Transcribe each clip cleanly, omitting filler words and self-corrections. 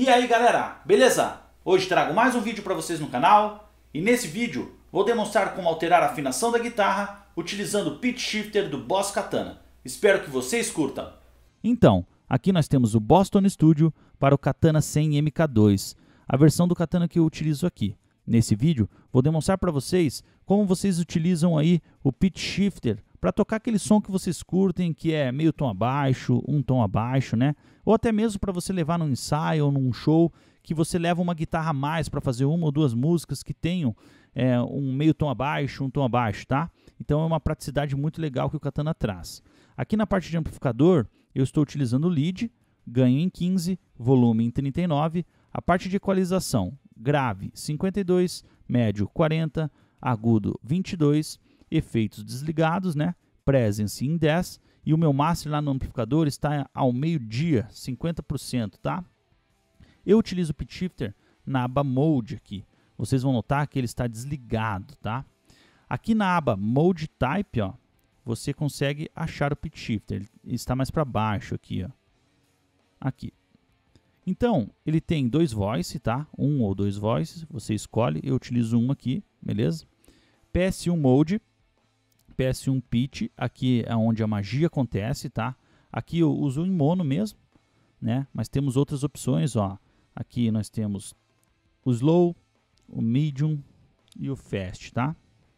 E aí galera, beleza? Hoje trago mais um vídeo para vocês no canal e nesse vídeo vou demonstrar como alterar a afinação da guitarra utilizando o Pitch Shifter do Boss Katana. Espero que vocês curtam. Então, aqui nós temos o Boston Studio para o Katana 100 MK2, a versão do Katana que eu utilizo aqui. Nesse vídeo vou demonstrar para vocês como vocês utilizam aí o Pitch Shifter para tocar aquele som que vocês curtem, que é meio tom abaixo, um tom abaixo, né? Ou até mesmo para você levar num ensaio ou num show, que você leva uma guitarra a mais para fazer uma ou duas músicas que tenham um meio tom abaixo, um tom abaixo, tá? Então é uma praticidade muito legal que o Katana traz. Aqui na parte de amplificador, eu estou utilizando o lead, ganho em 15, volume em 39, a parte de equalização, grave 52, médio 40, agudo 22, efeitos desligados, né? Presence em 10 e o meu master lá no amplificador está ao meio-dia, 50%, tá? Eu utilizo o Pitch Shifter na aba Mode aqui. Vocês vão notar que ele está desligado, tá? Aqui na aba Mode Type, ó, você consegue achar o Pitch Shifter. Ele está mais para baixo aqui, ó. Aqui. Então, ele tem dois voice, tá? Um ou dois voices, você escolhe. Eu utilizo um aqui, beleza? PS1 Mode, PS1 Pitch, aqui é onde a magia acontece, tá? Aqui eu uso em mono mesmo, né? Mas temos outras opções, ó. Aqui nós temos o Slow, o Medium e o Fast, tá?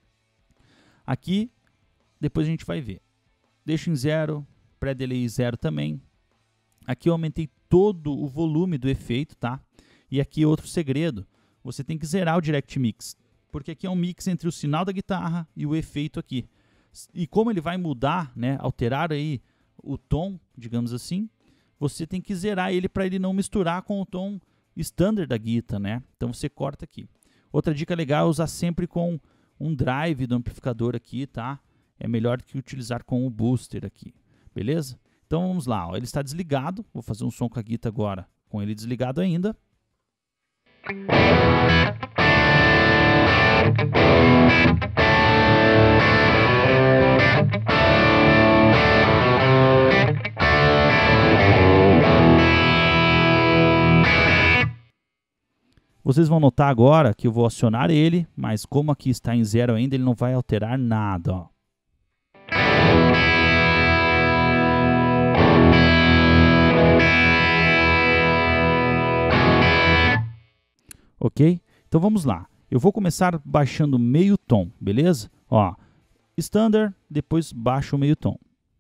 Aqui, depois a gente vai ver. Deixo em 0, pré-delay 0 também. Aqui eu aumentei todo o volume do efeito, tá? E aqui outro segredo, você tem que zerar o Direct Mix, porque aqui é um mix entre o sinal da guitarra e o efeito aqui. E como ele vai mudar, né, alterar aí o tom, digamos assim, você tem que zerar ele para ele não misturar com o tom standard da guitarra, né? Então você corta aqui. Outra dica legal é usar sempre com um drive do amplificador aqui, tá? É melhor do que utilizar com o booster aqui, beleza? Então vamos lá, ó. Ele está desligado, vou fazer um som com a guitarra agora, com ele desligado ainda. Vocês vão notar agora que eu vou acionar ele, mas como aqui está em 0 ainda, ele não vai alterar nada, ó. Ok? Então vamos lá. Eu vou começar baixando meio tom, beleza? Ó, standard, depois baixo o meio tom.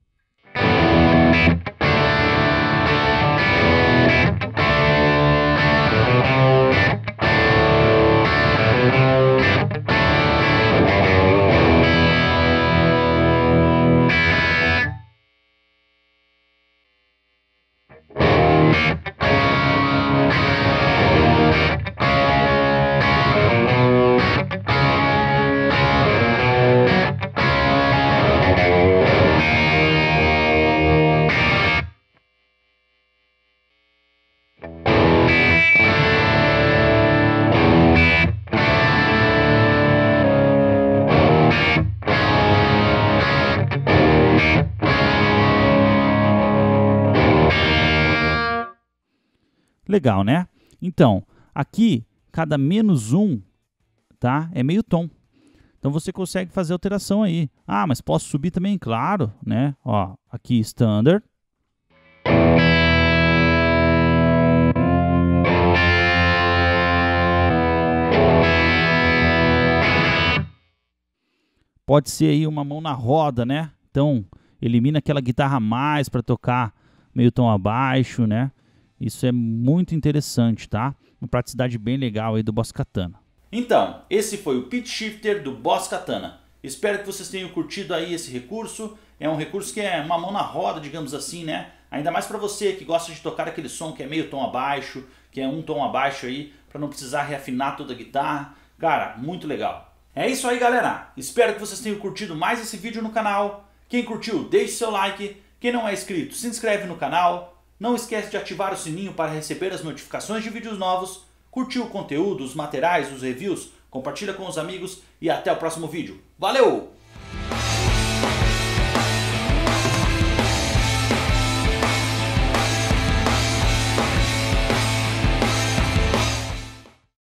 Legal, né? Então, aqui, cada -1, tá? É meio tom. Então, você consegue fazer alteração aí. Ah, mas posso subir também? Claro, né? Ó, aqui, Standard. Pode ser aí uma mão na roda, né? Então, elimina aquela guitarra a mais para tocar meio tom abaixo, né? Isso é muito interessante, tá? Uma praticidade bem legal aí do Boss Katana. Então, esse foi o Pitch Shifter do Boss Katana. Espero que vocês tenham curtido aí esse recurso. É um recurso que é uma mão na roda, digamos assim, né? Ainda mais para você que gosta de tocar aquele som que é meio tom abaixo, que é um tom abaixo aí, para não precisar reafinar toda a guitarra. Cara, muito legal. É isso aí, galera. Espero que vocês tenham curtido mais esse vídeo no canal. Quem curtiu, deixe seu like. Quem não é inscrito, se inscreve no canal. Não esquece de ativar o sininho para receber as notificações de vídeos novos. Curtiu o conteúdo, os materiais, os reviews? Compartilha com os amigos e até o próximo vídeo. Valeu!